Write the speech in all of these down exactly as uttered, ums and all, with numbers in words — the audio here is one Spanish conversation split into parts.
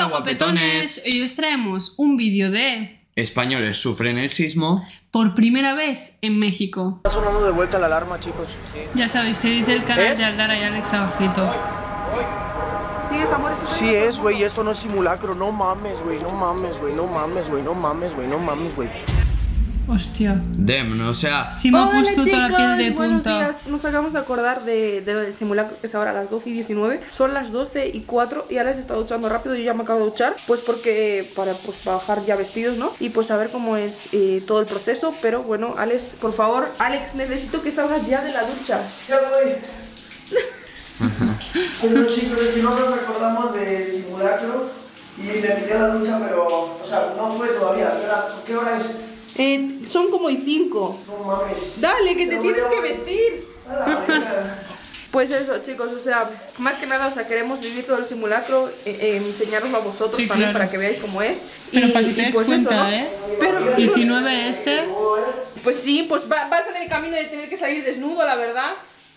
guapetones. Hoy os traemos un vídeo de españoles sufren el sismo por primera vez en México. Está sonando de vuelta la alarma, chicos. Sí. Ya sabéis, tenéis el canal ¿Es? de Aldara y Alex abajito. Sí es, amor, esto Sí es, güey, esto no es simulacro. No mames, güey, no mames, güey, no mames, güey, no mames, güey, no mames, güey. Hostia. Dem, o sea... Sí me ha Hola, puesto toda la piel de buenos punta. días. Nos acabamos de acordar de, de lo del simulacro, que es ahora a las doce y diecinueve. Son las doce y cuatro y Alex está duchando rápido. Yo ya me acabo de duchar, pues porque para, pues, para bajar ya vestidos, ¿no? Y pues a ver cómo es eh, todo el proceso. Pero bueno, Alex, por favor, Alex, necesito que salgas ya de la ducha. Ya voy. Bueno, chicos, es que no nos recordamos del simulacro y me metí a la ducha, pero, o sea, no fue todavía. ¿Qué hora es? Eh, son como y cinco. No mames. Dale, que te Pero tienes voy a- que vestir. A la verga. Pues eso, chicos, o sea, más que nada, o sea, queremos vivir todo el simulacro, eh, eh, enseñaroslo a vosotros Sí, también claro. para que veáis cómo es. Pero y, para que te y des pues cuenta, eso, ¿no? ¿eh? Pero, diecinueve ese. pues sí, pues va- vas en el camino de tener que salir desnudo, la verdad.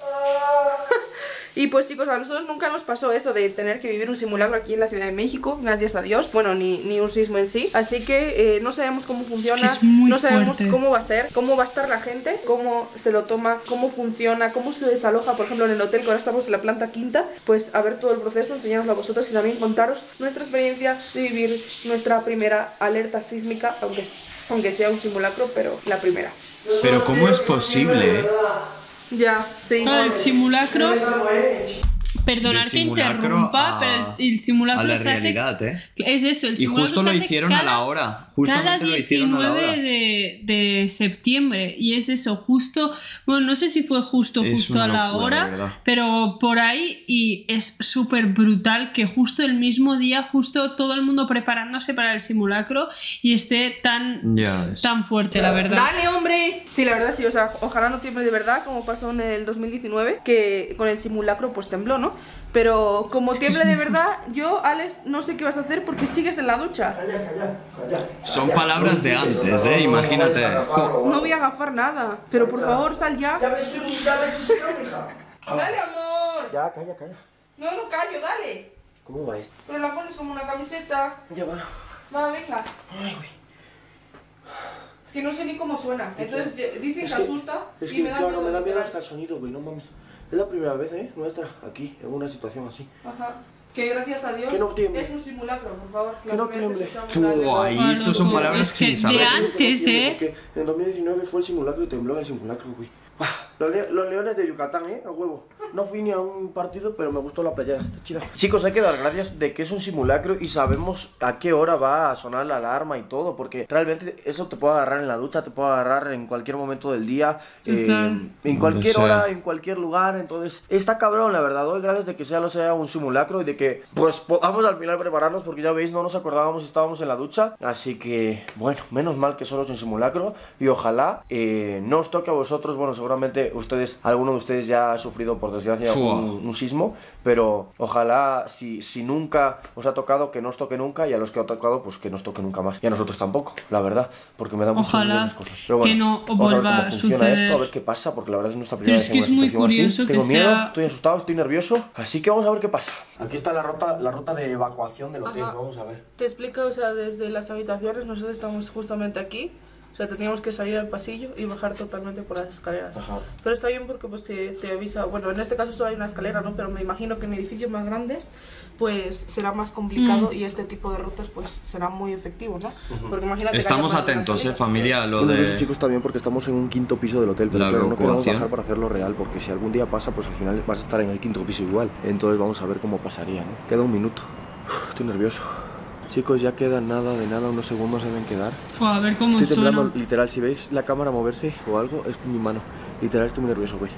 Y pues chicos, a nosotros nunca nos pasó eso de tener que vivir un simulacro aquí en la Ciudad de México, gracias a Dios. Bueno, ni, ni un sismo en sí. Así que eh, no sabemos cómo funciona, es muy no sabemos fuerte. cómo va a ser, cómo va a estar la gente, cómo se lo toma, cómo funciona, cómo se desaloja, por ejemplo, en el hotel, que ahora estamos en la planta quinta. Pues a ver todo el proceso, enseñaroslo a vosotros y también contaros nuestra experiencia de vivir nuestra primera alerta sísmica, aunque, aunque sea un simulacro, pero la primera. Pero ¿cómo es posible, eh? Ya, sí. Ah, el simulacro. Perdonar Del que simulacro interrumpa, a- pero el simulacro a la se hace- realidad, ¿eh? Es eso, el Y simulacro justo se lo hace hicieron a cada- la hora. Cada Justamente lo hicieron a la hora. diecinueve de, de septiembre. Y es eso, justo. Bueno, no sé si fue justo, Es justo una a la locura, hora. de verdad. Pero por ahí. Y es súper brutal que justo el mismo día, justo todo el mundo preparándose para el simulacro. Y esté tan, Ya ves. tan fuerte, la verdad. ¡Dale, hombre! Sí, la verdad sí, o sea, ojalá no tiemble de verdad, como pasó en el dos mil diecinueve, que con el simulacro pues tembló, ¿no? Pero como tiemble de verdad, yo, Alex, no sé qué vas a hacer porque sigues en la ducha. Calla, calla, calla. Son palabras de antes, eh, imagínate. Jo. No voy a agafar nada, pero por favor, sal ya. Ya me estoy, ya me estoy secando, hija. ¡Dale, amor! Ya, calla, calla. No, no callo, dale. ¿Cómo va esto? Pero la pones como una camiseta. Ya va. Va, venga. Ay, güey. Es que no sé ni cómo suena. Entonces ye- dicen Es que que- asusta Es y que, me da claro, miedo me da miedo literal. hasta el sonido, güey, no mames. Es la primera vez, ¿eh? Nuestra, aquí, en una situación así. Ajá. Que gracias a Dios Que no tiemble. es un simulacro, por favor. Que no tiemble. Buah, y estos son loco. palabras Es que sin saber. de antes, ¿eh? Porque en dos mil diecinueve fue el simulacro y tembló en el simulacro, güey. Ah, Los, le- los leones de Yucatán, ¿eh? A huevo. No fui ni a un partido, pero me gustó la playa. Está chida. Chicos, hay que dar gracias de que es un simulacro y sabemos a qué hora va a sonar la alarma y todo. Porque realmente eso te puede agarrar en la ducha, te puede agarrar en cualquier momento del día. eh, Total. en cualquier Donde sea. hora, en cualquier lugar. Entonces, está cabrón, la verdad. Doy gracias de que sea lo sea un simulacro y de que, pues, podamos al final prepararnos. Porque ya veis, no nos acordábamos, estábamos en la ducha. Así que, bueno, menos mal que solo es un simulacro. Y ojalá eh, no os toque a vosotros. Bueno, seguramente ustedes, alguno de ustedes ya ha sufrido, por desgracia, Fua. un, un sismo. Pero ojalá, si, si nunca os ha tocado, que no os toque nunca. Y a los que os ha tocado, pues que no os toque nunca más. Y a nosotros tampoco, la verdad. Porque me da mucho miedo Ojalá esas cosas. Pero bueno, que no vamos a ver vuelva cómo a funciona suceder. esto, a ver qué pasa. Porque la verdad es nuestra Pero primera es vez que en es una muy situación así. curioso Tengo que miedo, sea- estoy asustado, estoy nervioso. Así que vamos a ver qué pasa. Aquí está la ruta, la ruta de evacuación del hotel. Ajá. Vamos a ver. Te explico, o sea, desde las habitaciones nosotros estamos justamente aquí. O sea, teníamos que salir al pasillo y bajar totalmente por las escaleras. Ajá. Pero está bien porque pues te, te avisa, bueno, en este caso solo hay una escalera, ¿no? Pero me imagino que en edificios más grandes pues será más complicado Mm. y este tipo de rutas pues será muy efectivo, ¿no? Porque imagínate que Estamos haya más de una atentos, eh, escalera. familia, a lo Son de... chicos también porque estamos en un quinto piso del hotel, pero La claro, no queremos evacuación. bajar para hacerlo real porque si algún día pasa, pues al final vas a estar en el quinto piso igual. Entonces vamos a ver cómo pasaría, ¿no? Queda un minuto. Uf, estoy nervioso. Chicos, ya queda nada de nada, unos segundos deben quedar. Fue a ver cómo Estoy suena. temblando, literal, si veis la cámara moverse o algo, es mi mano. Literal, estoy muy nervioso, güey.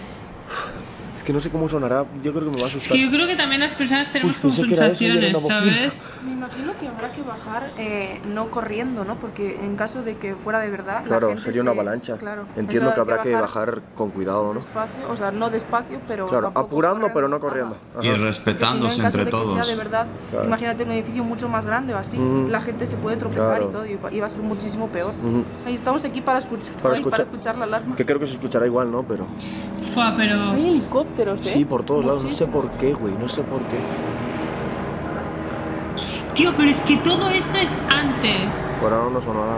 Uf, Es que no sé cómo sonará, yo creo que me va a Es asustar. que yo creo que también las personas tenemos Uy, como pensé que era eso y era sensaciones, una bocina. ¿sabes? Me imagino que habrá que bajar eh, no corriendo, ¿no? Porque en caso de que fuera de verdad, la Claro, gente sería una se- avalancha. Claro. Entiendo Eso que hay habrá que bajar con cuidado, ¿no? despacio, o sea, no despacio, pero Claro, tampoco apurando, correr. pero no corriendo. Ajá. Y Ajá. respetándose Porque si no, en entre caso de que todos. sea de verdad, Claro. imagínate un edificio mucho más grande o así, Ujú. la gente se puede tropezar Claro. y todo, y va, y va a ser muchísimo peor. Ujú. Ahí estamos aquí para escuchar, Para ay, escuchar- para escuchar la alarma. Que creo que se escuchará igual, ¿no? Pero... Fue, pero... Hay helicópteros, ¿eh? Sí, por todos lados, no sé Muchísimo. por qué, güey, no sé por qué. Tío, pero es que todo esto es antes. Por ahora no sonó nada.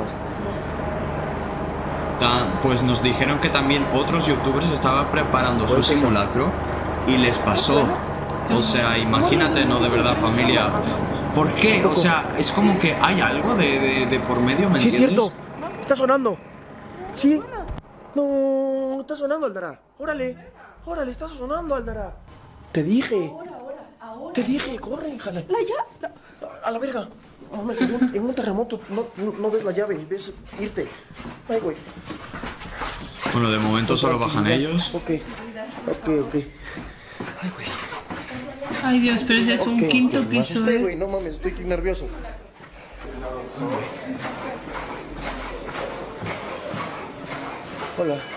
Ta- Pues nos dijeron que también otros youtubers estaban preparando su Pues eso. simulacro y les pasó. O sea, imagínate, ¿no? De verdad, familia. ¿Por qué? O sea, es como que hay algo de, de, de por medio, ¿me Sí, es entiendes? cierto. Está sonando. Sí. No, está sonando, Aldara. Órale. Órale, está sonando, Aldara. Te dije. Te dije, corre, hija. La llave. A la verga. Oh, me cayó en un terremoto no, no, no ves la llave, ves irte. Ay, güey. Bueno, de momento solo bajan ellos. Ok, ok, ok. Ay, güey. Ay, Dios, pero ese es un Ok, quinto ok, me piso. asusté, ¿eh? güey, no mames, estoy nervioso. Hola.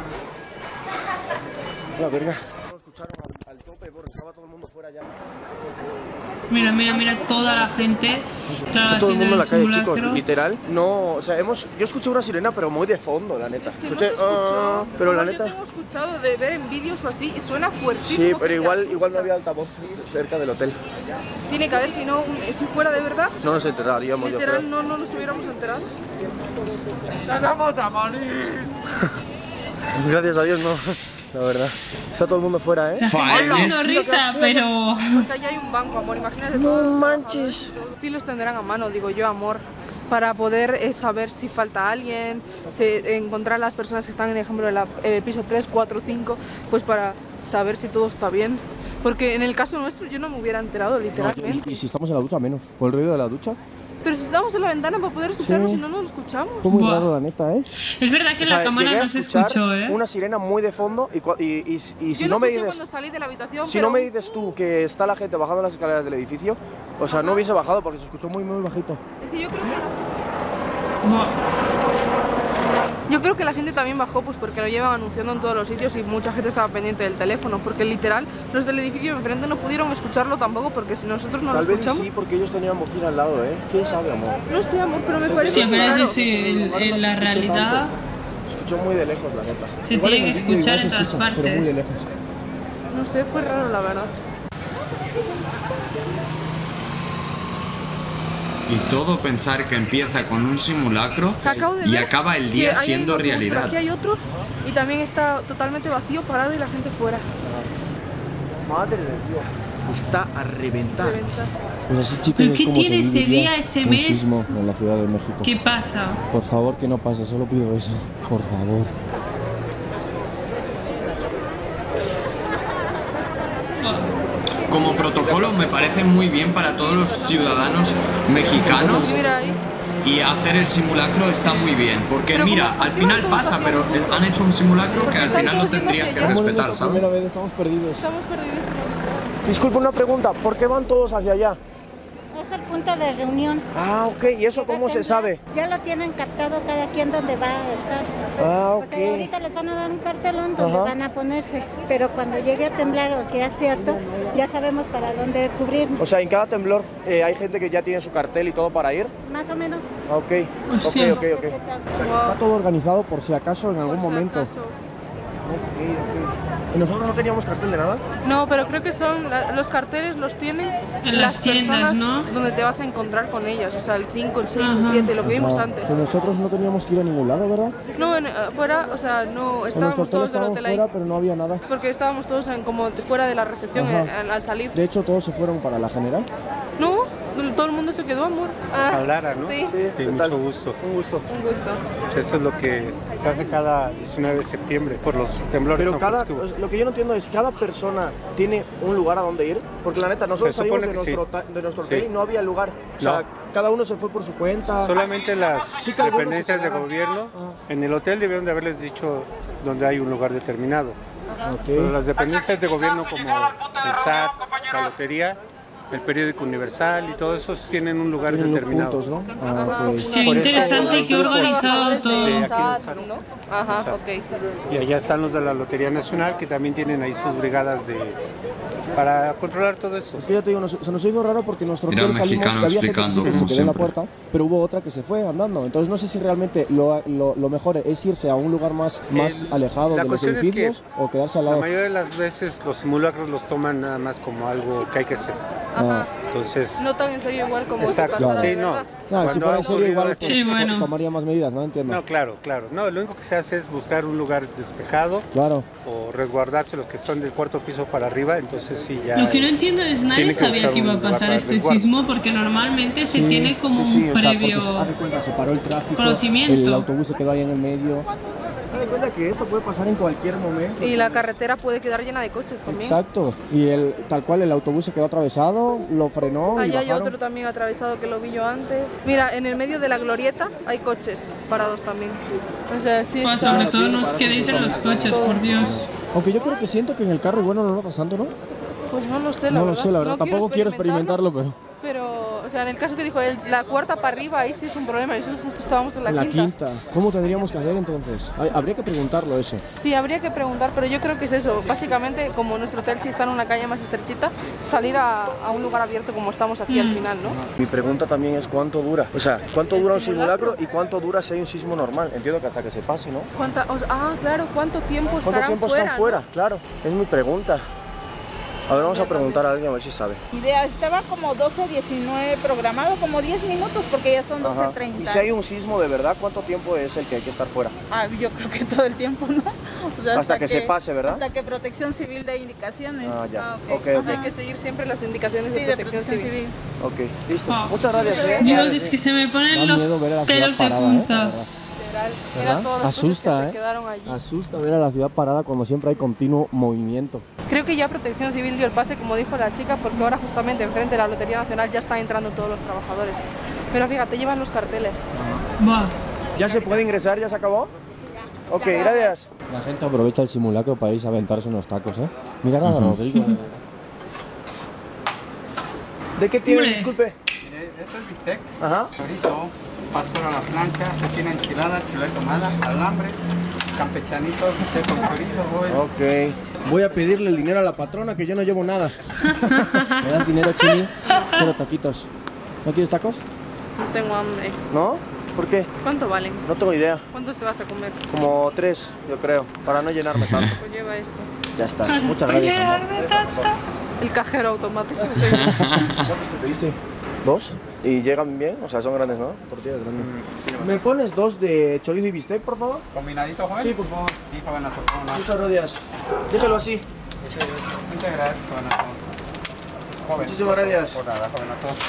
La verga. Lo escucharon al, al tope porque estaba todo el mundo fuera ya. Mira, mira, mira, toda la gente. Claro, Todo el mundo en la calle, haciendo el chicos, simulacro. literal. No, o sea, hemos, yo escuché una sirena, pero muy de fondo, la neta. Es que Escuché, no se escuchó. ah, pero la Yo neta. tengo escuchado de ver en vídeos o así y suena fuertísimo. Sí, que pero te igual, asusta. igual no había altavoz cerca del hotel. Tiene que haber, si no, un- si fuera de verdad, No nos enteraríamos, yo creo. literal, no, no nos hubiéramos enterado. Gracias a Dios, no. La verdad. Está todo el mundo fuera, ¿eh? La gente Fine. haciendo risa, pero. Porque allá hay un banco, amor, imagínate. No todos los manches. trabajadores. Sí los tendrán a mano, digo yo, amor, para poder eh, saber si falta alguien, si, encontrar las personas que están en ejemplo en el piso tres, cuatro, cinco, pues para saber si todo está bien. Porque en el caso nuestro yo no me hubiera enterado, literalmente. Y, y si estamos en la ducha, menos. Por el ruido de la ducha. Pero si estábamos en la ventana para poder escucharlo, Sí. si no, no lo escuchamos. Fue muy Buah. raro, la neta, ¿eh? Es verdad que O sea, la cámara llegué a no se escuchar escuchó, ¿eh? una sirena muy de fondo y, cua- y, y, y si Yo no lo me escuché dices... cuando salí de la habitación, Si pero no me dices tú que está la gente bajando las escaleras del edificio, o sea, no hubiese bajado porque se escuchó muy, muy bajito. es que yo creo que... Buah. Yo creo que la gente también bajó pues porque lo llevan anunciando en todos los sitios y mucha gente estaba pendiente del teléfono, porque literal los del edificio de enfrente no pudieron escucharlo tampoco porque si nosotros no Tal lo vez escuchamos... sí, porque ellos tenían bocina al lado, ¿eh? ¿Quién sabe, amor? No sé, amor, pero me parece Sí, muy pero raro. eso sí, en, lugar no en se la escuchó realidad. tanto. Se escuchó muy de lejos, la neta. Se Igual tiene en que el vídeo escuchar igual en se todas escucha, pero muy de partes. lejos. No sé, fue raro la verdad. Y todo pensar que empieza con un simulacro Que acabo de y ver acaba el que día ahí hay siendo un autobús, pero realidad. Aquí hay otro y también está totalmente vacío, parado y la gente fuera. Madre de Dios. Está a reventar. Reventar. Pues así, chicos, ¿Pero es qué como tiene se ese viviría día, ese un mes? sismo en la Ciudad de México. ¿Qué pasa? Por favor, que no pase, solo pido eso. Por favor. Como protocolo me parece muy bien para todos los ciudadanos mexicanos Y mira ahí. y hacer el simulacro está muy bien. Porque Pero mira, ¿cómo- al por qué final no todos pasa, pero hacían? han hecho un simulacro que Porque al están final lo todos yendo tendrían que hacia allá. Estamos en respetar, nuestra ¿sabes? primera vez, estamos perdidos. Estamos perdidos. Disculpa una pregunta, ¿por qué van todos hacia allá? Es el punto de reunión. Ah, ok, ¿y eso cómo se sabe? Ya lo tienen captado cada quien donde va a estar. Ah, O sea, ok. ahorita les van a dar un cartelón donde Ajá. van a ponerse, pero cuando llegue a temblar o si es cierto, ya sabemos para dónde cubrirnos. O sea, en cada temblor eh, hay gente que ya tiene su cartel y todo para ir. Más o menos. Ah, ok, ok, Hostia. ok, ok. O sea, que está todo organizado por si acaso en algún Por si momento. acaso. Ok, ok. ¿Y nosotros no teníamos cartel de nada? No, pero creo que son la- los carteles los tienen En las tiendas, personas ¿no? donde te vas a encontrar con ellas, o sea, el cinco, el seis, el Ajá. siete, lo que vimos Ah, antes. que nosotros no teníamos que ir a ningún lado, ¿verdad? No, en, eh, fuera, o sea, no En nuestro estábamos hotel todos del estábamos hotel ahí. fuera, pero no había nada. Porque estábamos todos en, como fuera de la recepción Ajá. eh, al, al salir. De hecho, todos se fueron para la general. No, todo el mundo se quedó, amor. Ah, A Lara, ¿no? Sí, Sí, Sí, ¿qué mucho tal? gusto. Un gusto. un gusto. Pues eso es lo que se hace cada diecinueve de septiembre por los temblores. Pero tan cada, fuertes que hubo. lo que yo no entiendo es, ¿cada persona tiene un lugar a donde ir? Porque la neta, nosotros Se salimos supone de que nuestro, sí. ta- de nuestro Sí. hotel y no había lugar. O sea, No. cada uno se fue por su cuenta. Solamente las Sí, cada uno dependencias se de quedaba. gobierno Ajá. en el hotel debieron de haberles dicho dónde hay un lugar determinado. Pero Ok. las dependencias de gobierno como el S A T, la lotería, el periódico Universal y todos esos tienen un lugar Tienen los determinado. puntos, ¿no? Ah, ok. Sí, Por eso interesante y qué los organizado Trabajadores todo. de De aquí S A T, de ¿no? Ajá, ok. Y allá están los de la Lotería Nacional que también tienen ahí sus brigadas de para controlar todo eso. Es que ya te digo, nos- se nos hizo raro porque en nuestro Mira, hotel salimos, mexicano que había gente que explicando, sí que se como quedó en la siempre. puerta, pero hubo otra que se fue andando. Entonces no sé si realmente lo, lo, lo mejor es irse a un lugar más, más El- alejado la de los cuestión es que edificios o quedarse al La lado. mayoría de las veces los simulacros los toman nada más como algo que hay que hacer. Ah, Entonces, No tan en serio igual como exacto, si pasara sí, de no. verdad. No, si Cuando fuera ha en serio ocurrido igual esto- pues, Sí, bueno. tomaríamos medidas, ¿no? Entiendo. No, claro, claro. No, lo único que se hace es buscar un lugar despejado Claro. o resguardarse los que son del cuarto piso para arriba, entonces sí ya... Lo que no es- entiendo es nadie tiene que sabía buscar que iba a un lugar pasar para este resguardo. sismo porque normalmente se Sí, tiene como sí, sí, un o sea, previo porque, haz de cuenta, se paró el tráfico, conocimiento. el autobús se quedó ahí en el medio. Haz de cuenta que esto puede pasar en cualquier momento. Y la carretera puede quedar llena de coches también. Exacto. Y el tal cual el autobús se quedó atravesado, lo frenó y Allá hay bajaron. otro también atravesado que lo vi yo antes. Mira, en el medio de la glorieta hay coches parados también. O sea, sí Pues está... sobre todo no os quedéis en los coches, por Dios. Aunque yo creo que siento que en el carro igual no lo notas tanto, ¿no? Pues no lo sé, la No verdad. lo sé, la verdad. No Tampoco quiero experimentarlo, pero Pero, o sea, en el caso que dijo él, la cuarta para arriba, ahí sí es un problema. Nosotros justo estábamos en la, la quinta. quinta. ¿Cómo tendríamos que hacer entonces? Hay- Habría que preguntarlo eso. Sí, habría que preguntar, pero yo creo que es eso. Básicamente, como nuestro hotel sí está en una calle más estrechita, salir a, a un lugar abierto como estamos aquí al final, ¿no? Mi pregunta también es cuánto dura. O sea, cuánto ¿El dura un simulacro? simulacro y cuánto dura si hay un sismo normal. Entiendo que hasta que se pase, ¿no? ¿Cuánta, o- ah, claro, ¿cuánto tiempo ¿Cuánto estarán tiempo fuera? están ¿no? fuera? Claro, es mi pregunta. A ver, vamos a preguntar a alguien a ver si sabe. Idea, estaba como doce diecinueve programado, como diez minutos porque ya son doce Ajá. treinta. Y si hay un sismo de verdad, ¿cuánto tiempo es el que hay que estar fuera? Ah, yo creo que todo el tiempo, ¿no? O sea, Hasta que se pase, ¿verdad? Hasta que Protección Civil dé indicaciones. Ah, ya. Ah, Ok, ok. ok. Hay que seguir siempre las indicaciones Sí, de de protección, Protección civil. Civil. Ok, listo. Ah. Muchas gracias, eh. Dios, es que se me Da ponen miedo ver a la los ciudad pelos de parada, ¿eh? La punta. verdad. Literal. Mira ¿Verdad? todos los coches Asusta, que ¿eh? se quedaron allí. Asusta ver a la ciudad parada cuando siempre hay continuo movimiento. Creo que ya Protección Civil dio el pase, como dijo la chica, porque ahora justamente enfrente de la Lotería Nacional ya están entrando todos los trabajadores. Pero fíjate, llevan los carteles. Buah. ¿Ya se puede ingresar? ¿Ya se acabó? Ok, gracias. La gente aprovecha el simulacro para irse a aventarse unos tacos, ¿eh? Mira a Rodrigo. ¿De qué tiene? Hombre. Disculpe. Mire, esto es bistec, Ajá. chorizo, pastor a la plancha, cecina enchilada, chuleta ahumada, alambre, campechanitos, bistec con chorizo, güey. Ok. Voy a pedirle el dinero a la patrona que yo no llevo nada. ¿Me das dinero, Chini? Quiero taquitos. ¿No quieres tacos? No tengo hambre. ¿No? ¿Por qué? ¿Cuánto valen? No tengo idea. ¿Cuántos te vas a comer? Como tres, yo creo, para no llenarme tanto. Pues lleva esto. Ya está. Muchas gracias, amor. El cajero automático. ¿Cuántos te pediste? ¿Dos? ¿Y llegan bien? O sea, son grandes, ¿no? Tortillas grandes. ¿Me pones dos de chorizo y bistec, por favor? ¿Combinadito, joven? Sí, por favor. Sí, joven, a Muchas gracias. Déjalo así. Muchas gracias, joven, joven. Muchísimas gracias. Por nada, joven, a todos.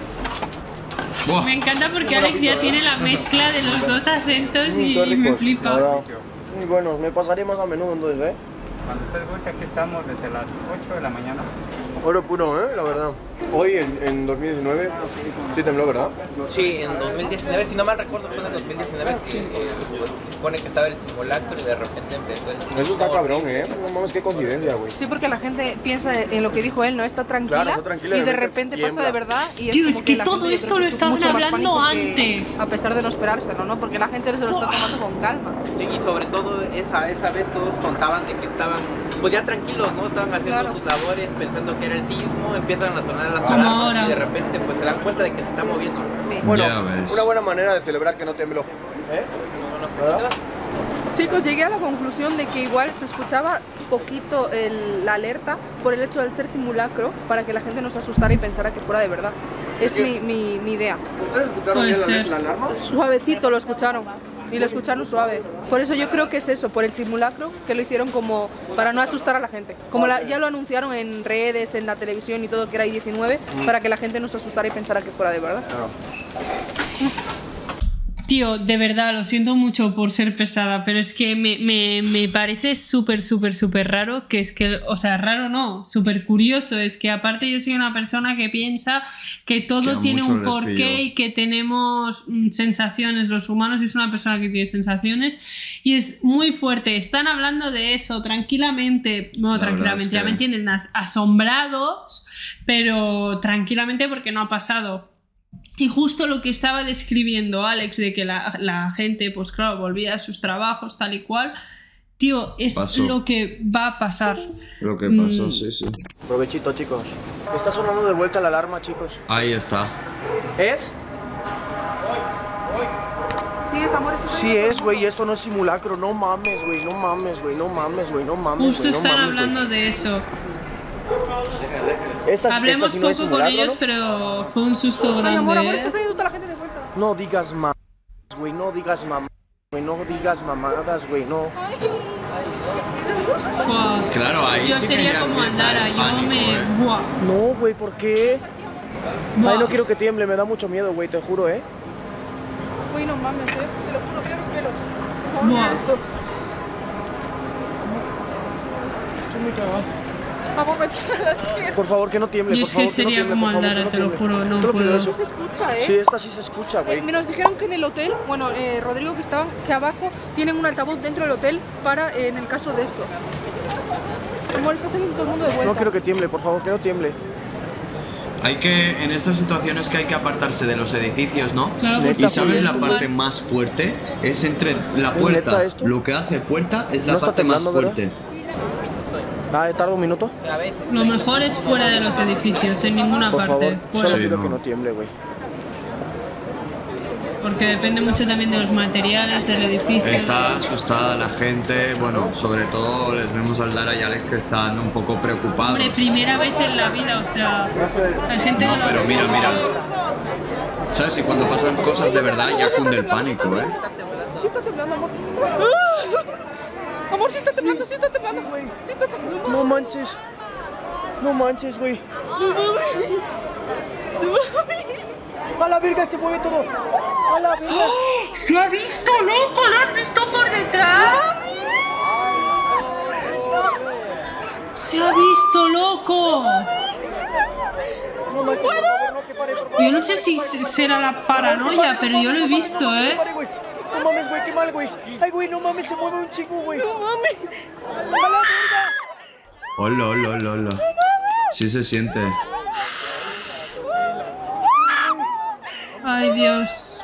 Buah. Me encanta porque Alex ya tiene la mezcla de los dos acentos Mm, y qué me ricos, la flipa. verdad. Muy buenos. Me pasaré más a menudo entonces, ¿eh? Cuando usted guste, aquí estamos desde las ocho de la mañana. Oro puro, ¿eh? La verdad. Hoy, en, en dos mil diecinueve, sí tembló, ¿verdad? Sí, en dos mil diecinueve, si no mal recuerdo, fue en el dos mil diecinueve que eh, pues, se supone que estaba el simulacro y de repente empezó el sismo. Eso está cabrón, ¿eh? No mames, qué coincidencia, güey. Sí, porque la gente piensa en lo que dijo él, ¿no? Está tranquila, Claro, está tranquila y y de de repente repente pasa de tiembla. verdad y es Tío, como es que la todo gente, yo esto creo lo que es estaban mucho más hablando pánico que- antes. a pesar de no esperárselo, ¿no? Porque la gente se lo está tomando con calma. Sí, y sobre todo esa, esa vez todos contaban de que estaban pues ya tranquilos, ¿no? Estaban haciendo Claro. sus labores pensando que era el sismo, empiezan a sonar las Como alarmas ahora. y de repente pues se dan cuenta de que se está moviendo. ¿no? Bueno, Ya ves. una buena manera de celebrar que no tembló. ¿Eh? No, no sé, ¿Verdad? Chicos, llegué a la conclusión de que igual se escuchaba poquito el- la alerta por el hecho de ser simulacro para que la gente no se asustara y pensara que fuera de verdad. Es qué? mi, mi, mi idea. ¿Ustedes escucharon Puede bien la, ser. la alarma? Suavecito lo escucharon. Y lo escucharon suave. Por eso yo creo que es eso, por el simulacro, que lo hicieron como para no asustar a la gente. Como la- ya lo anunciaron en redes, en la televisión y todo, que era I diecinueve, para que la gente no se asustara y pensara que fuera de verdad. Tío, de verdad, lo siento mucho por ser pesada, pero es que me, me, me parece súper, súper, súper raro, que es que, o sea, raro no, súper curioso, es que aparte yo soy una persona que piensa que Que todo a tiene un muchos les porqué pilló. y que tenemos mm, sensaciones los humanos, y es una persona que tiene sensaciones y es muy fuerte. Están hablando de eso tranquilamente, no, La tranquilamente, verdad es ya que- me entienden, as- asombrados, pero tranquilamente porque no ha pasado. Y justo lo que estaba describiendo Alex de que la, la gente, pues claro, volvía a sus trabajos tal y cual, tío, es Pasó. lo que va a pasar. Lo que pasó, Mm. sí, sí. Provechito, chicos. Está sonando de vuelta la alarma, chicos. Ahí está. ¿Es? ¿Sí es, amor? ¿Estás Sí ahí? es, güey. Esto no es simulacro. No mames, güey. No mames, güey. No mames, güey. No mames, Justo güey. No están mames, güey. hablando de eso. Esta, Hablemos esta sí no es poco con simulacro, ellos, ¿no? pero fue un susto Ay, grande. amor, amor, ¿eh? está saliendo toda la gente de vuelta. No digas mamadas, güey, no digas mamadas, güey, no digas mamadas, güey, no. Fua. Claro, ahí Yo sí que sería ya como empieza Aldara, el yo pánico, me. eh. Buah. No, güey, ¿por qué? Buah. Ay, no quiero que tiemble, me da mucho miedo, güey, te juro, ¿eh? Uy, no mames, eh. Te lo juro, mira mis pelos. Por favor, mira Buah. esto. Estoy muy cagado. Amor, me tira la piel. Por favor, que no tiemble, Yo por es que favor, que no sería tiemble, como por favor, Aldara, que te lo tiemble. juro, no Te lo pido, puedo. eso. Sí se escucha, eh. Sí, esta sí se escucha, güey. Eh, nos dijeron que en el hotel, bueno, eh, Rodrigo que estaban, que abajo tienen un altavoz dentro del hotel para, eh, en el caso de esto. Amor, está saliendo todo el mundo de vuelta. No quiero que tiemble, por favor, que no tiemble. Hay que, en estas situaciones que hay que apartarse de los edificios, ¿no? Claro, Neta, Y sabes la esto, parte más fuerte es entre la ¿Es puerta. neta esto? Lo que hace puerta es la ¿No está parte más temblando, verdad? fuerte. Ah, tarda un minuto. A veces. Lo mejor es fuera de los edificios, en ninguna Por parte. favor, Fuera. solo Sí, pido no. que no tiemble, güey. Porque depende mucho también de los materiales del edificio. Está asustada la gente, bueno, sobre todo les vemos al Dara y Alex que están un poco preocupados. Hombre, primera vez en la vida, o sea, hay gente No, que lo- pero mira, mira. ¿Sabes? Y cuando pasan cosas de verdad ya cunde el pánico, ¿eh? Sí está temblando, amor. Amor, sí está temblando, sí, está temblando. Sí, está temblando. No manches. No manches, güey. A la verga, se mueve todo. A la verga. ¡Se ha visto, loco! ¿Lo has visto por detrás? ¡Se ha visto, loco! No manches, por favor, no, que pare, por favor. Yo no sé si será la paranoia, pero yo lo he visto, ¿eh? Pare, güey. No mames, güey, qué mal, güey. Ay, güey, no mames, se mueve un chingo, güey. No mames. A la verga. Hola, hola, hola, hola. Sí se siente. Ay, Dios.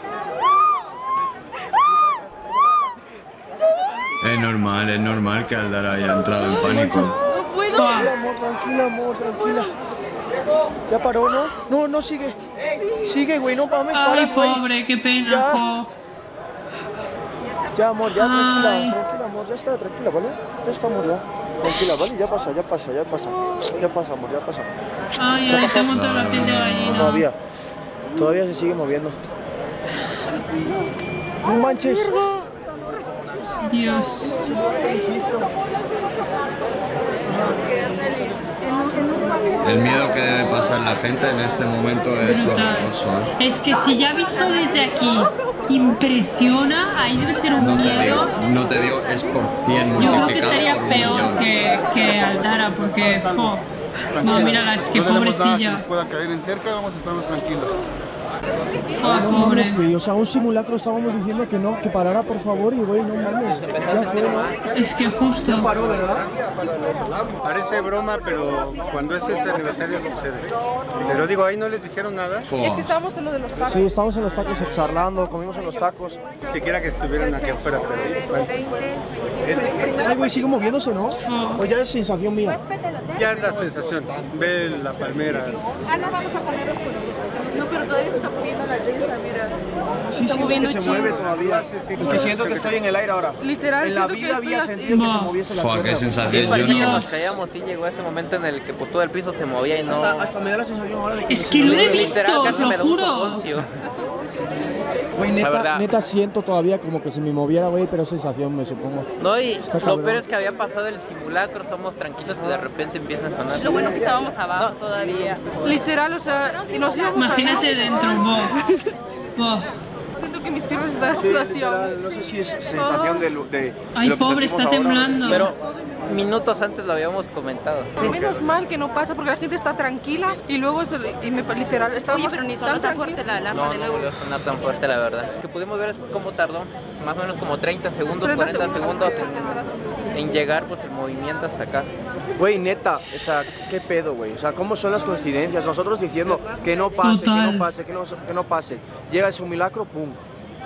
Es normal, es normal que Aldara haya entrado en pánico. No puedo. Buah. Tranquila, amor, tranquila, amor, tranquila. Ya paró, ¿no? No, no, sigue. Sigue, güey, no mames, para, Ay, güey. pobre, qué pena, Ya. jo. Ya, amor, ya, tranquila, Ay. tranquila, amor, ya está, tranquila, ¿vale? Ya está, amor, ya. Tranquila, ¿vale? Ya pasa, ya pasa, ya pasa. Ya pasa, amor, ya pasa. Ay, ay, te montó la piel de gallina. Todavía. Todavía se sigue moviendo. No manches. Dios. El miedo que debe pasar la gente en este momento es Brutal. horroroso, ¿eh? Es que si ya visto desde aquí impresiona, ahí debe ser un No te digo, miedo. no te digo, es por cien Yo creo que multiplicado estaría por un peor millón. que, que Aldara, porque, jo. No, mírala, es que no tenemos nada que nos pobrecilla. pueda caer en cerca, vamos a estarnos tranquilos. Jo, No pobre. mames, güey, o sea, un simulacro estábamos diciendo que no, que parara por favor y güey, no mames, ya fue, ¿no? Es que justo. Parece broma, pero cuando es ese aniversario sucede. Pero digo, ahí no les dijeron nada. Es que estábamos en lo de los tacos. Sí, estábamos en los tacos charlando, comimos en los tacos. Siquiera que estuvieran aquí afuera, pero bueno. Ay, güey, sigue moviéndose, ¿no? O ya es sensación mía. Ya es la sensación. Ve la palmera. Ah, no, vamos a ponerlos por aquí. No, pero todavía se está poniendo la risa, mira. Sí, siento que se mueve todavía. Es que siento que estoy en el aire ahora. Literal, En la siento que vida estoy había así. sentido que se No. moviese la Fua, qué tierra. Sí, sensación. Yo parecía que no. nos caíamos, sí llegó ese momento en el que pues todo el piso se movía y no... Hasta, hasta me da la sensación ahora de que Es se que lo he mueve. visto, Literal, casi lo me da un juro. soponcio. Güey, La neta, verdad. neta siento todavía como que si me moviera, güey, pero es sensación, me supongo. No, y Está lo cabrón. peor es que había pasado el simulacro, somos tranquilos y de repente empieza a sonar. Lo bueno que estábamos abajo todavía. Literal, o sea, si nos íbamos a... Imagínate dentro, bo. Bo. Siento que mis piernas están Sí, sudadas. literal, no sé si es sensación de, lo- de, de Ay, lo que pobre, sentimos está ahora. temblando. Pero minutos antes lo habíamos comentado. Menos mal que no pasa porque la gente está tranquila y luego es el- y me, literal estábamos Oye, pero ni sonó tan fuerte la alarma No, de no nuevo. volvió a sonar tan fuerte, la verdad. Lo que pudimos ver es cómo tardó, más o menos como treinta segundos, treinta cuarenta segundos. segundos en, en llegar pues el movimiento hasta acá. Güey, neta, o sea, qué pedo, güey. O sea, ¿cómo son las coincidencias? Nosotros diciendo que no pase, que Total. no pase, que no, que no pase. Llega el simulacro, pum.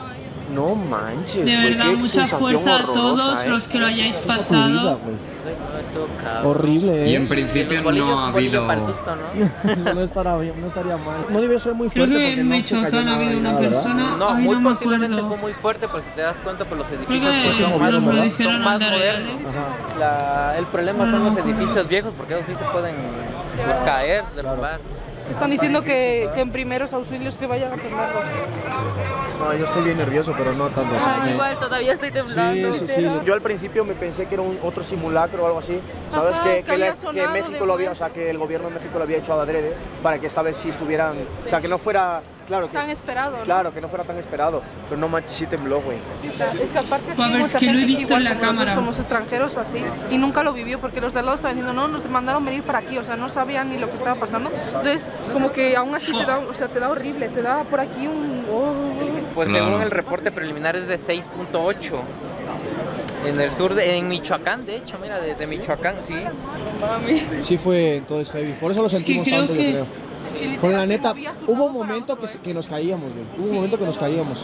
No manches, De güey, verdad, qué mucha sensación fuerza a horrorosa, todos ¿eh? los que lo hayáis Esa pasado. subida, güey. Horrible, ¿eh? Y en principio no ha habido... no, estará bien, no estaría mal. No debió ser muy Creo fuerte que porque en no se cayó Michoacán ha nada habido ni una nada, ¿verdad? persona. No, Ay, muy no me posiblemente acuerdo. fue muy fuerte, pero si te das cuenta, pues los Creo edificios que pues, son nos más, lo modernos, dijeron son más al de modernos. La- el problema son los edificios viejos, porque ellos sí se pueden pues, caer, derrumbar. Están diciendo que, que en primeros auxilios que vayan a temblarlos. No, yo estoy bien nervioso, pero no tanto. o sea, Ah, me- igual, todavía estoy temblando. Sí, sí, sí. Yo al principio me pensé que era un otro simulacro o algo así. ¿Sabes? Ajá, que, que que, había les- que sonado México de lo había, o más. sea, que el gobierno de México lo había hecho adrede para que esta vez sí estuvieran, o sea, que no fuera, claro, que Tan esperado, ¿no? claro, que no fuera tan esperado, pero no manches, sí tembló, güey. Es que aparte aquí A hay ver, es mucha que lo he gente visto igual en la como nosotros cámara. somos extranjeros o así y nunca lo vivió porque los de al lado estaban diciendo no, nos mandaron venir para aquí, o sea, no sabían ni lo que estaba pasando. Entonces, como que aún así te da, o sea, te da horrible, te da por aquí un... oh. Pues Claro. según el reporte preliminar es de seis punto ocho. En el sur, de, en Michoacán, de hecho, mira, de, de Michoacán, sí. Sí fue entonces heavy. Por eso lo Es que sentimos creo tanto, que- yo creo. Es que literal, Porque la te neta, movías de un hubo un lado para momento otro, que, ¿eh? que nos caíamos, güey. Hubo un momento que nos caíamos.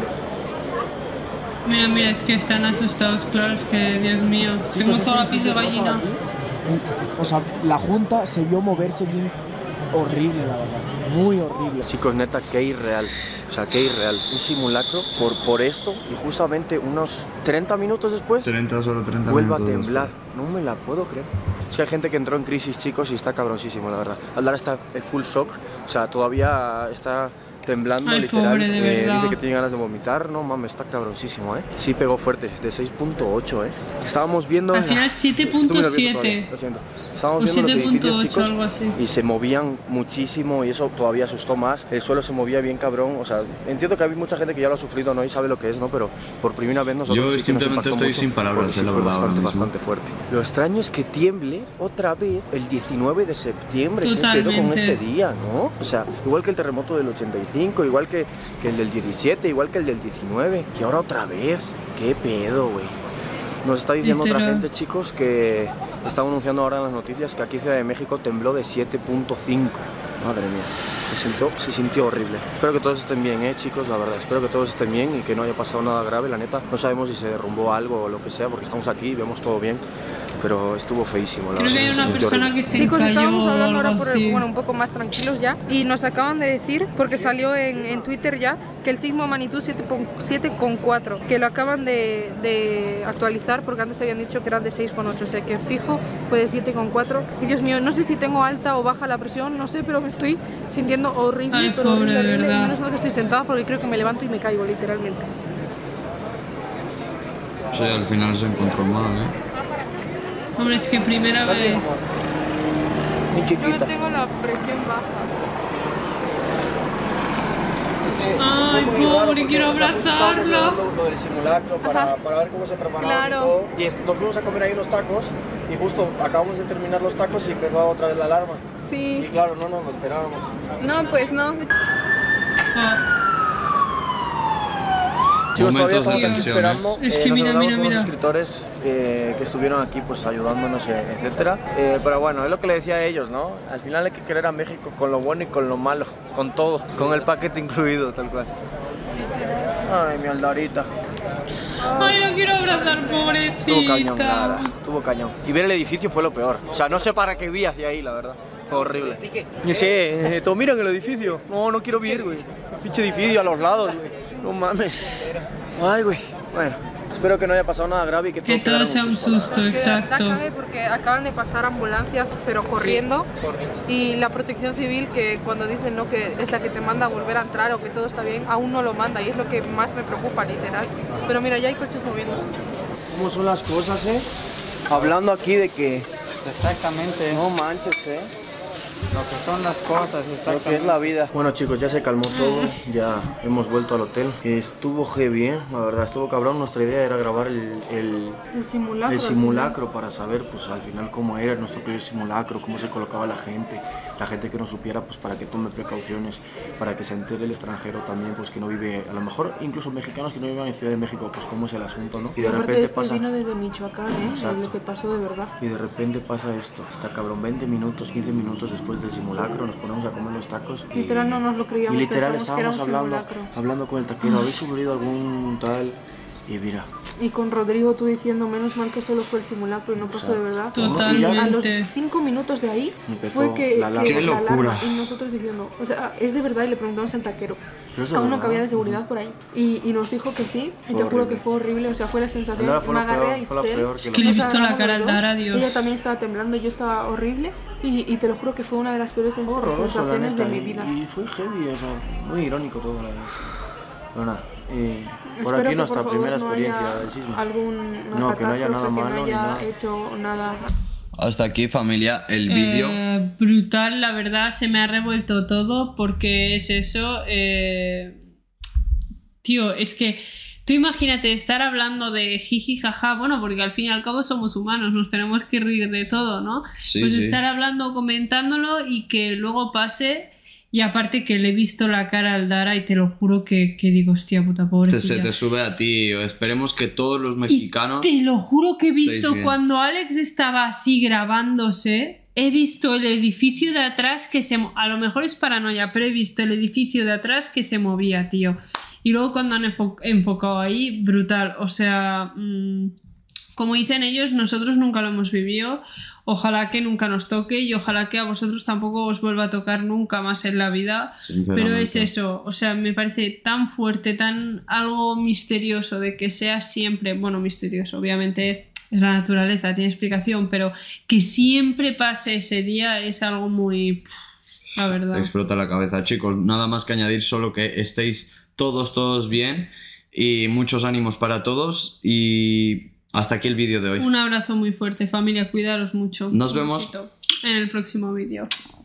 Mira, mira, es que están asustados, claro, es que, Dios mío. Sí, Tengo pues toda la ese piel de edificio que pasa gallina. aquí, o sea, la junta se vio moverse bien horrible, la verdad. Muy horrible. Chicos, neta, qué irreal. O sea, qué irreal. Un simulacro por, por esto y justamente unos treinta minutos después treinta, solo treinta vuelve a minutos temblar. No me la puedo creer. Es que hay gente que entró en crisis, chicos, y está cabroncísimo, la verdad. Aldara está en full shock. O sea, todavía está temblando, Ay, literal. pobre, de Eh, verdad. dice que tiene ganas de vomitar. No mames, está cabroncísimo, ¿eh? Sí pegó fuerte, de seis punto ocho, ¿eh? Estábamos viendo... Al final Es que estoy muy siete punto nervioso siete. todavía, lo siento. Estábamos O viendo los siete punto edificios, ocho, chicos, algo así. y se movían muchísimo y eso todavía asustó más. El suelo se movía bien cabrón. O sea, entiendo que hay mucha gente que ya lo ha sufrido, ¿no? Y sabe lo que es, ¿no? Pero por primera vez nosotros Yo sí que nos simplemente impactó estoy mucho, sin palabras, porque sí eh, la fue verdad, ahora bastante, mismo. bastante fuerte. Lo extraño es que tiemble otra vez el diecinueve de septiembre. ¿Qué pedo con Totalmente. este día, no? O sea, igual que el terremoto del ochenta y cinco, igual que, que el del diecisiete, igual que el del diecinueve. Y ahora otra vez. ¿Qué pedo, güey? Nos está diciendo otra Literal. gente, chicos, que estaba anunciando ahora en las noticias que aquí en Ciudad de México tembló de siete punto cinco. Madre mía, se sintió, se sintió horrible. Espero que todos estén bien, eh, chicos, la verdad. Espero que todos estén bien y que no haya pasado nada grave, la neta. No sabemos si se derrumbó algo o lo que sea, porque estamos aquí y vemos todo bien. Pero estuvo feísimo, la Creo que verdad. hay se una sintió persona horrible. que se Chicos, cayó estábamos o hablando ahora algo por así. el, bueno, un poco más tranquilos ya y nos acaban de decir, porque salió en, en Twitter ya, que el sismo magnitud siete coma cuatro, que lo acaban de, de actualizar porque antes habían dicho que era de seis coma ocho, o sea que fijo fue de siete coma cuatro. Y Dios mío, no sé si tengo alta o baja la presión, no sé, pero me estoy sintiendo horrible, Ay, pero pobre, horrible, de horrible. verdad. Y menos mal que estoy sentada porque creo que me levanto y me caigo literalmente. Sí, al final se encontró mal, ¿eh? Hombre, es que primera vez. Muy Yo chiquita. tengo la presión baja. Es que Ay, fue muy raro pobre, porque, quiero o sea, justo estábamos abrazarlo. hablando lo del simulacro para, para ver cómo se preparaba Claro. y todo. Y es- nos fuimos a comer ahí unos tacos y justo acabamos de terminar los tacos y empezó otra vez la alarma. Y Sí. claro, no nos lo esperábamos. No, pues no. Ah, Chicos, todavía Momentos de estamos aquí tensión, ¿eh? esperando. Es Eh, que nos mira, hablamos mira, con los mira. suscriptores eh, que estuvieron aquí pues ayudándonos, eh, etcétera. Eh, pero bueno, es lo que le decía a ellos, ¿no? Al final hay que querer a México con lo bueno y con lo malo, con todo, con el paquete incluido, tal cual. Ay, mi Aldarita. Ay, lo quiero abrazar, pobrecita. Estuvo cañón, la verdad. Estuvo cañón. Y ver el edificio fue lo peor. O sea, no sé para qué vi hacia ahí, la verdad. Fue horrible. Y sí, eh, todos miran el edificio. No, no quiero ver, güey. Pinche edificio a los lados, güey. No mames. Ay, güey. Bueno, espero que no haya pasado nada grave y que todo Que todo quedara sea un susto, la susto, Es que da exacto. cague porque acaban de pasar ambulancias, pero corriendo. Y la protección civil, que cuando dicen no que es la que te manda a volver a entrar o que todo está bien, aún no lo manda. Y es lo que más me preocupa, literal. Pero mira, ya hay coches moviéndose. verdad. ¿Cómo son las cosas, eh? Hablando aquí de que... Exactamente. No manches, eh. Lo que son las cosas, Lo que exactamente. es la vida. Bueno, chicos, ya se calmó todo, ya hemos vuelto al hotel. Estuvo heavy, ¿eh? La verdad, estuvo cabrón. Nuestra idea era grabar el, el, El simulacro. el simulacro para saber, pues, al final cómo era nuestro primer simulacro, cómo se colocaba la gente, la gente que no supiera, pues, para que tome precauciones, para que se entere el extranjero también, pues, que no vive, a lo mejor incluso mexicanos que no vivan en Ciudad de México, pues, cómo es el asunto, ¿no? Y de Aparte, repente este pasa... vino desde Michoacán, ¿eh? Exacto. Es lo que pasó de verdad. Y de repente pasa esto, está cabrón, veinte minutos, quince minutos después después del simulacro, nos ponemos a comer los tacos. Y, literal no nos lo creíamos, y literal pensábamos que era un estábamos hablando, simulacro. hablando con el taquero, ¿habéis sufrido algún tal? Y mira. Y con Rodrigo tú diciendo, menos mal que solo fue el simulacro y no pasó de verdad. Totalmente. Y a los cinco minutos de ahí empezó fue que la que ¡qué la locura! alarma, y nosotros diciendo, o sea, es de verdad, y le preguntamos al taquero, Pero es de a uno verdad. que había de seguridad por ahí, y, y nos dijo que sí, y Fue te juro horrible. que fue horrible, o sea, fue la sensación, No, fue me lo agarré peor, a fue lo Itzel, peor que Es que le he nos visto la agarramos cara al los dos, Dara, Dios. ella también estaba temblando, yo estaba horrible, y, y te lo juro que fue una de las peores sens- Horroroso, la sensaciones de neta, mi y- vida. Y fue heavy, o sea, muy irónico todo, la verdad. Bueno, nada, eh, por Espero aquí que, nuestra por favor, primera no experiencia haya del sismo. alguna No, que no haya catástrofe, nada que malo no ni haya nada. hecho nada. Hasta aquí, familia, el vídeo. Eh, brutal, la verdad, se me ha revuelto todo porque es eso. eh, Tío, es que tú imagínate estar hablando de jiji jaja, bueno, porque al fin y al cabo somos humanos, nos tenemos que reír de todo, ¿no? Sí, pues sí. estar hablando, comentándolo y que luego pase. Y aparte que le he visto la cara al Dara y te lo juro que, que digo, hostia puta, Te, pobrecilla. se te sube a ti. Esperemos que todos los mexicanos. Te lo juro que he estéis visto bien. cuando Alex estaba así grabándose, he visto el edificio de atrás que se... mo- A lo mejor es paranoia, pero he visto el edificio de atrás que se movía, tío. Y luego cuando han enfo- enfocado ahí, brutal. O sea, mmm, como dicen ellos, nosotros nunca lo hemos vivido. Ojalá que nunca nos toque y ojalá que a vosotros tampoco os vuelva a tocar nunca más en la vida. Sinceramente. Pero es eso, o sea, me parece tan fuerte, tan algo misterioso de que sea siempre, bueno, misterioso, obviamente es la naturaleza, tiene explicación, pero que siempre pase ese día es algo muy... pff, la verdad. Te explota la cabeza, chicos. Nada más que añadir, solo que estéis todos, todos bien. Y muchos ánimos para todos. Y hasta aquí el vídeo de hoy. Un abrazo muy fuerte, familia, cuidaros mucho. Nos Un vemos. besito en el próximo vídeo.